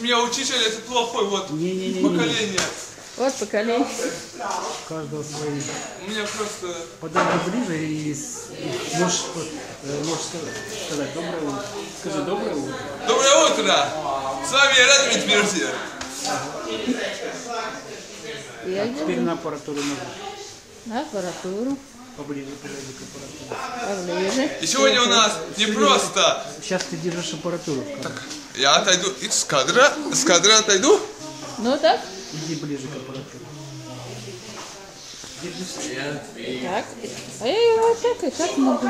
Семья учителя это плохой вот поколение. Вот поколение. Каждого свои. У меня просто... Подойди ближе и можешь сказать доброе утро. Скажи доброе утро. Доброе утро! С вами Радмит Мирзи. Теперь на аппаратуру нажми. На аппаратуру. Поближе подойди к аппаратуре. Поближе. И сегодня у нас не просто... Сейчас ты держишь аппаратуру. Так, я отойду из кадра. С кадра отойду. Ну так. Иди ближе к аппаратуре. Держись. Так. А я его так и так могу.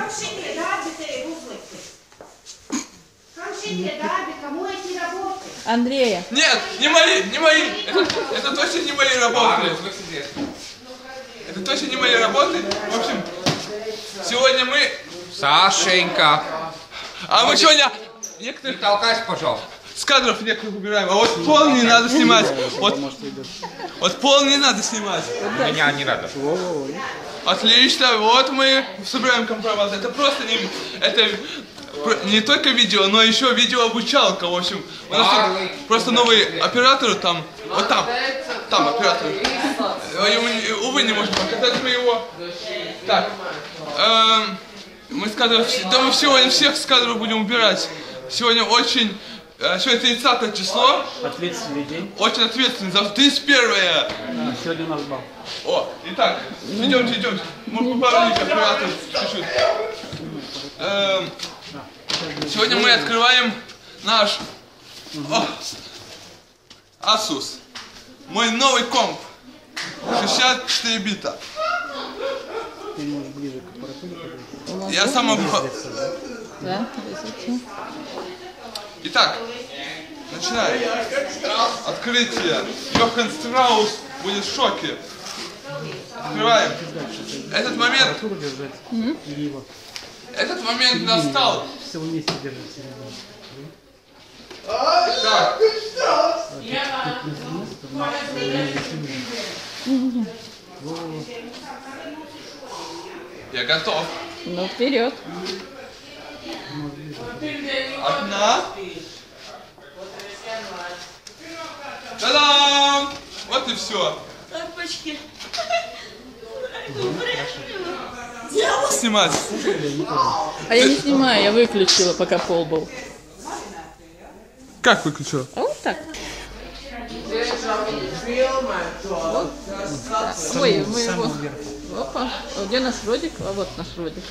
Андрея. Нет, не мои, не мои. Это точно не мои работы. Это точно не мои работы. В общем, сегодня мы... Сашенька, А мы сегодня... Некоторых... не толкайся, пожалуйста. С кадров некоторых убираем. А вот пол не надо снимать. Вот пол не надо снимать. Меня не надо. Отлично, вот мы собираем компромат. Это просто не... Это не только видео, но еще видеообучалка. В общем, у нас тут просто новые операторы там. Вот там. Там операторы. Увы, не можем показать мы его. Так. Мы с кадров... Да мы сегодня всех с кадров будем убирать. Сегодня очень... Сегодня 30 число. Ответственный день. Очень ответственный. Завтра 31. Сегодня у нас бал. О, итак, идемте, идемте. Мы поправили оператор чуть-чуть. Сегодня мы открываем наш Asus. Мой новый комп. 64 бита. Ты можешь ближе к аппаратуре подойти. Я сам могу... Да, высоте. Итак, начинаем. Открытие. Йохан Страус будет в шоке. Открываем. Этот момент... Аппаратуру держать. Или его. Этот момент настал. Все вместе держать середину. Так. Я готов. Ну, вперед. Одна. Та-дам! Вот и все. Тапочки. Снимать. А я не снимаю, я выключила, пока пол был. Как выключил? А вот так. Ой, мы его... Опа. А где наш Родик? А вот наш Родик.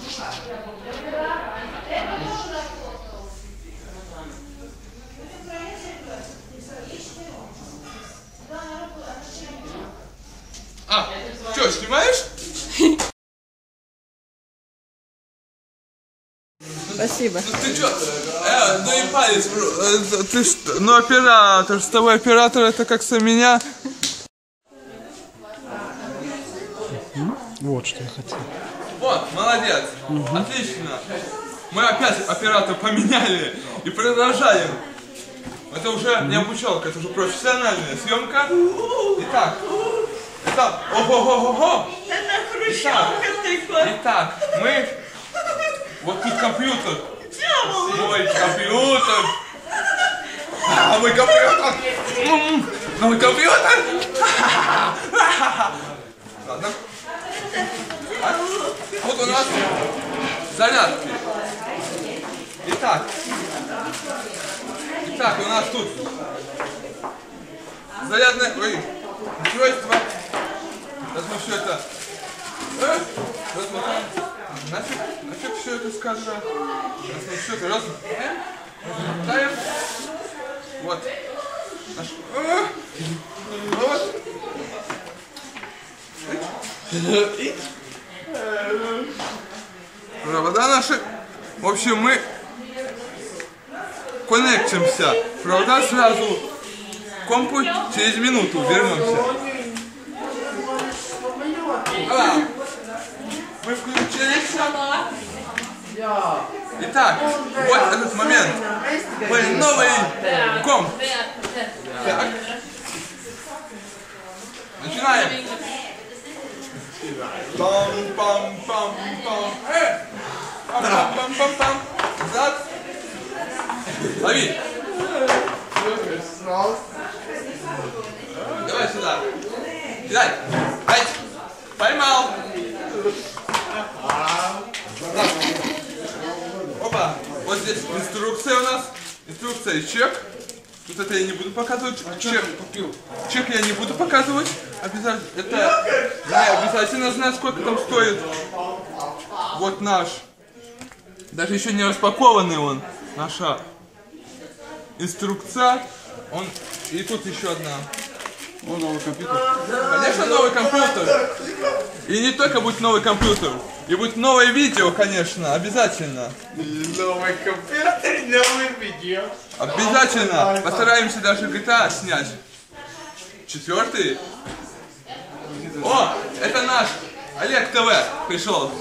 А, что, снимаешь? Спасибо. Ну ты чё? Ну и палец, ты что? Ну оператор, с тобой оператор, это как со меня. Вот что я хотел. Вот, молодец. Отлично. Мы опять оператор поменяли и продолжаем. Это уже не обучалка, это уже профессиональная съемка. Итак. Итак, ого-го-го-го. Итак, мы... Вот тут компьютер. Мой компьютер. Мой компьютер. Мой компьютер. Ладно. Вот у нас зарядки. Итак, у нас тут зарядное устройство. Сейчас мы все это размотаем. Нафиг все это с кадра. Сейчас мы все это размотаем. Вот. Вот. Провода наши. В общем, мы коннектимся. Провода сразу к компу, через минуту вернемся. Мы включились. Итак, вот этот момент. Мой новый комп. Так. Начинаем. Пам-пам-пам-пам. Пам-пам-пам-пам. Назад. Лови. Давай сюда. Кидай. Ай. Поймал. Опа. Вот здесь инструкция у нас. Инструкция и чек. Тут это я не буду показывать. Чек я не буду показывать. Обязательно. Это не обязательно знать, сколько там стоит. Вот наш. Даже еще не распакованный он. Наша инструкция. Он. И тут еще одна. О, новый компьютер. Конечно, новый компьютер. И не только будет новый компьютер. И будет новое видео, конечно, обязательно. Новый компьютер, новое видео. Обязательно. Постараемся даже GTA снять. 4. О, это наш Олег ТВ пришел.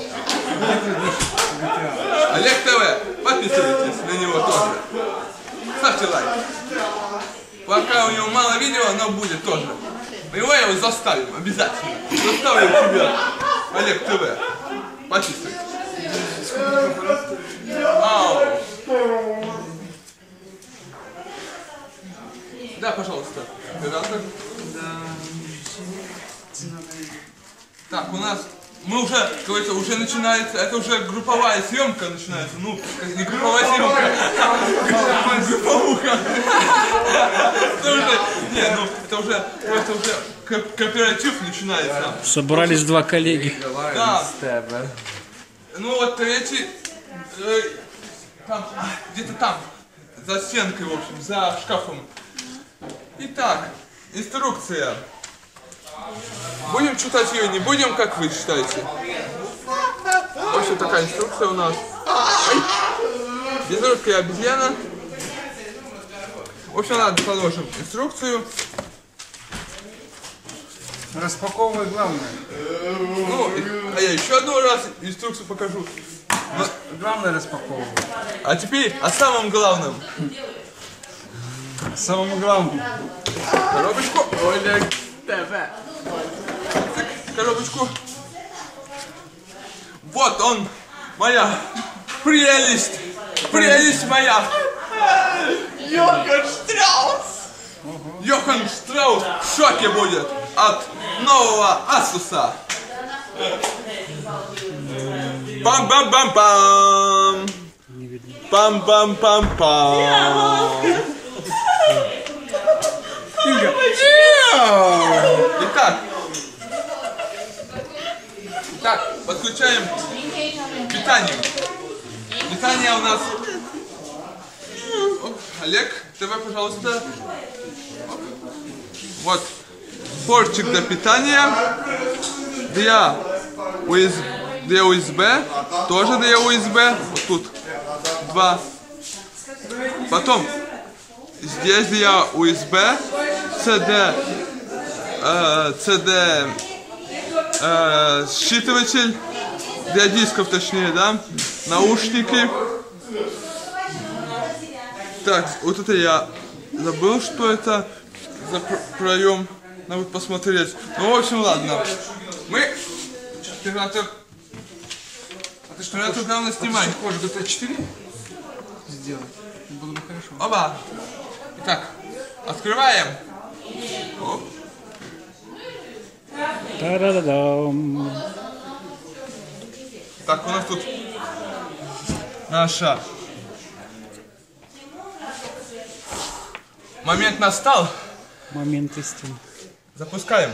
Олег ТВ. Подписывайтесь на него тоже. Ставьте лайк. Пока у него мало видео, но будет тоже. Мы его заставим, обязательно. Заставим тебя, Олег ТВ. Подписывайтесь. Ау. Да, пожалуйста. Оператор. Так, у нас... Мы уже, как говорится, уже начинается, это уже групповая съемка начинается. Ну, не групповая съемка, а групповуха. Это уже, не, ну, это уже кооператив начинается. Собрались два коллеги. Да. Ну вот третий, там, где-то там, за стенкой, в общем, за шкафом. Итак, инструкция. Будем читать ее, не будем, как вы считаете? В общем, такая инструкция у нас. Безрукая обезьяна. В общем, ладно, положим инструкцию. Распаковывай главное. Ну, а я еще одну раз инструкцию покажу. Главное распаковывай. А теперь о самом главном. Самому главному. Коробочку. Олег ТВ. Коробочку. Вот он, моя прелесть. Прелесть моя. Йоганн Штраус. Йоганн Штраус в шоке будет от нового Asus. Пам-пам-пам-пам. Пам-пам-пам-пам. Итак, подключаем питание. Питание у нас... Оп, Олег, давай, пожалуйста. Оп. Вот, портик для питания. Для USB, тоже для USB. Вот тут два. Потом здесь для USB, CD считыватель для дисков, точнее, да, наушники. Так, вот это я забыл, что это за проем. Надо посмотреть. Ну, в общем, ладно. Мы... Оператор, главное, снимай. Может, это 4 сделать? Было бы хорошо. Оба. Итак, открываем. Оп. Та-да-да-дам. Так, у нас тут наша... Момент настал. Момент истины. Запускаем.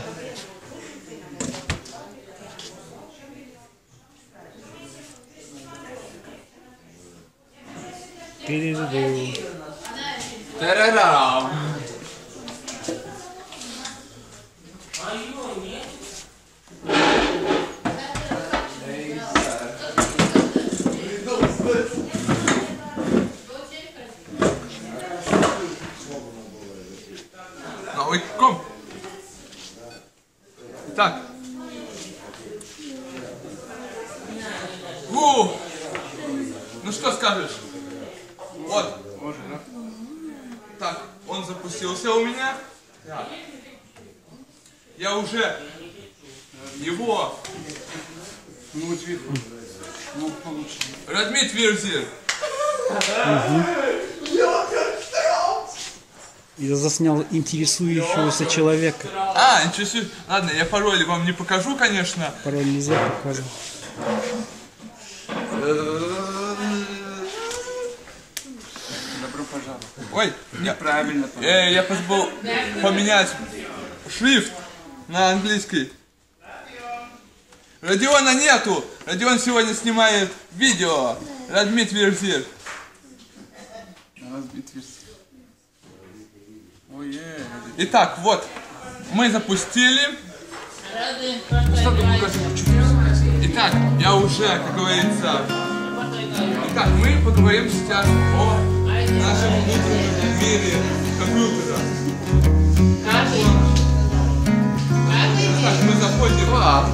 Тарарам. Новый комп. Итак. Ну что скажешь? Вот. Так, он запустился у меня. Так. Я уже его... Ну вот видно. Ну получше. Радмит Верзир. Я заснял интересующегося человека. А, ничего. Ладно, я пароль вам не покажу, конечно. Пароль нельзя показывать. Добро пожаловать. Ой, Неправильно. я забыл поменять шрифт на английский. Родиона нету. Родион сегодня снимает видео. Радмит Верзир. Итак, вот, мы запустили. Итак, я уже, как говорится... Итак, мы поговорим сейчас о нашем внутреннем мире компьютера. Так, мы заходим на...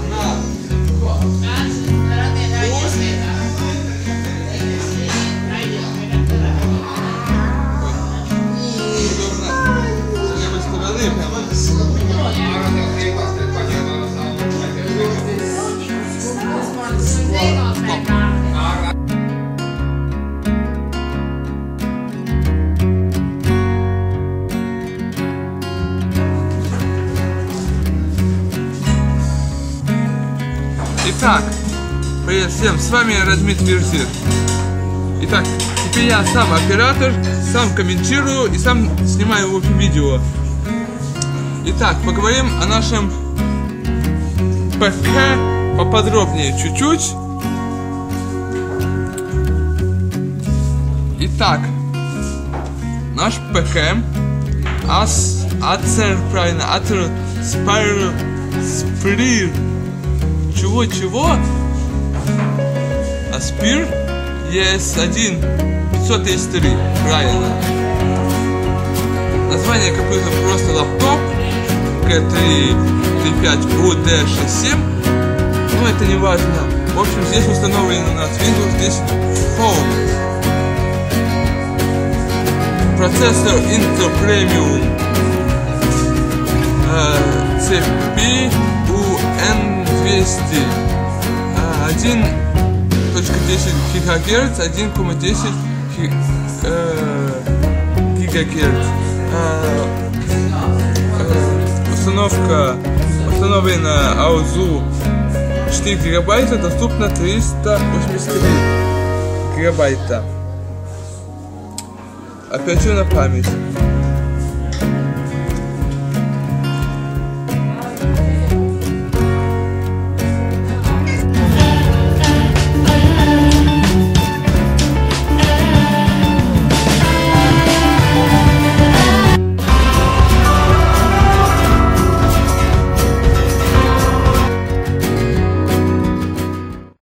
Итак, привет всем, с вами Радмит Верзир. Итак, теперь я сам оператор, сам комментирую и сам снимаю в общем видео. Итак, поговорим о нашем ПК поподробнее чуть-чуть. Итак, наш ПК Acer, правильно, Acer Aspire. Чего? Aspire ES1 533, правильно. Название компьютера просто лаптоп K335UD67, но это не важно. В общем, здесь установлен у нас Windows 10 Home. Процессор Intel Premium CPU-N200 1.10 ГГц, 1,10 ГГц. Установка установлена AUZU 4 гигабайта, доступно 383 гигабайта. Оперативная память